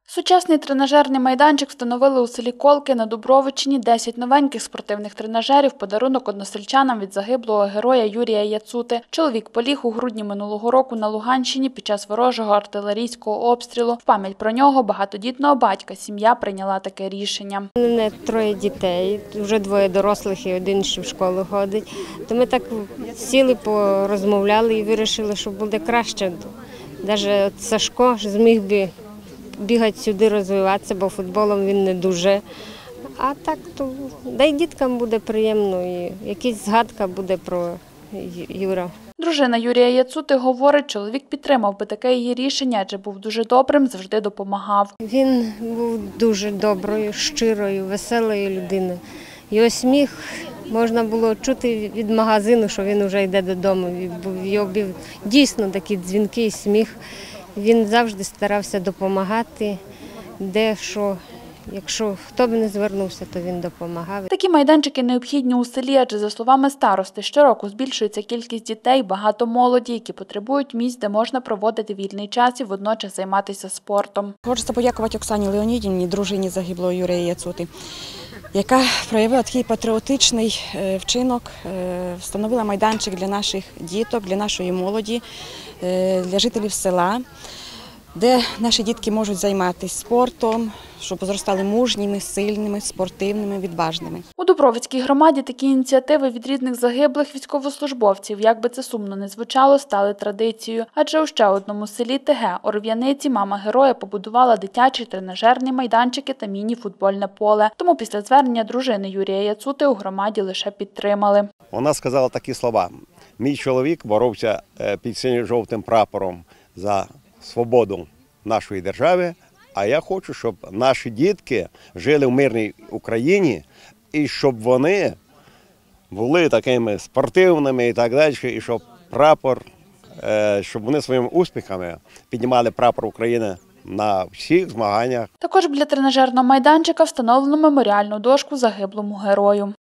Сучасний тренажерний майданчик встановили у селі Колки на Дубровичині. 10 новеньких спортивних тренажерів – подарунок односельчанам від загиблого героя Юрія Яцути. Чоловік поліг у грудні минулого року на Луганщині під час ворожого артилерійського обстрілу. В пам'ять про нього, багатодітного батька, сім'я прийняла таке рішення. У мене 3 дітей, вже 2 дорослих і 1 ще в школу ходить. То ми так сіли, порозмовляли і вирішили, що буде краще. Навіть Сашко зміг би бігати сюди, розвиватися, бо футболом він не дуже. А так, то да й діткам буде приємно, і якась згадка буде про Юра. Дружина Юрія Яцути говорить, чоловік підтримав би таке її рішення, адже був дуже добрим, завжди допомагав. Він був дуже доброю, щирою, веселою людиною. Його сміх можна було чути від магазину, що він вже йде додому. Його був дійсно такий дзвінкий сміх. Він завжди старався допомагати, де що. Якщо хто б не звернувся, то він допомагав. Такі майданчики необхідні у селі, адже, за словами старости, щороку збільшується кількість дітей, багато молоді, які потребують місць, де можна проводити вільний час і водночас займатися спортом. Хочеться подякувати Оксані Леонідівні, дружині загиблого Юрія Яцути, яка проявила такий патріотичний вчинок, встановила майданчик для наших діток, для нашої молоді, для жителів села, де наші дітки можуть займатися спортом, щоб зростали мужніми, сильними, спортивними, відважними. У Дубровицькій громаді такі ініціативи від рідних загиблих військовослужбовців, як би це сумно не звучало, стали традицією. Адже у ще одному селі ТГ Орв'яниці мама героя побудувала дитячий тренажерний майданчики та міні-футбольне поле. Тому після звернення дружини Юрія Яцути у громаді лише підтримали. Вона сказала такі слова: «Мій чоловік боровся під синьо-жовтим прапором за свободу нашої держави, а я хочу, щоб наші дітки жили в мирній Україні і щоб вони були такими спортивними і так далі, і щоб прапор, щоб вони своїми успіхами піднімали прапор України на всіх змаганнях. Також біля тренажерного майданчика встановлено меморіальну дошку загиблому герою.